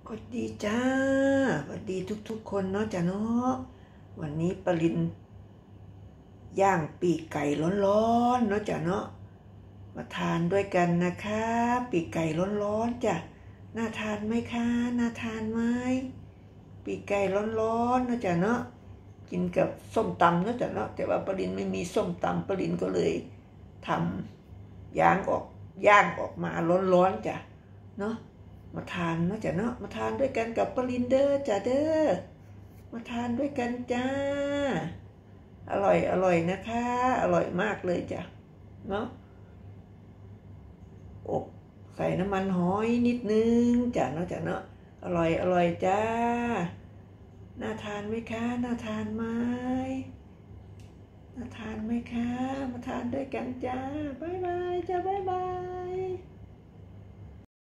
ก็ดีจ้าสวัสดีทุกๆคนเนาะจ้ะเนาะวันนี้ปรินย่างปีกไก่ร้อนๆเนาะจ้ะเนาะมาทานด้วยกันนะคะปีกไก่ร้อนๆจ้ะน่าทานไหมคะน่าทานไหมปีกไก่ร้อนๆเนาะจ้ะเนาะกินกับส้มตำเนาะจ้ะเนาะแต่ว่าปรินไม่มีส้มตำปรินก็เลยทำย่างออกมาร้อนๆจ้ะเนาะมาทานเนาะจ้ะเนาะมาทานด้วยกันกับปรินเด้อจ้ะเด้อมาทานด้วยกันจ้าอร่อยนะคะอร่อยมากเลยจ้ะเนาะอบใส่น้ำมันหอยนิดนึงจ้ะเนาะจ้ะเนาะอร่อยจ้าน่าทานไหมคะน่าทานไหมน่าทานไหมคะมาทานด้วยกันจ้าบ๊ายบายจ้าบ๊ายบาย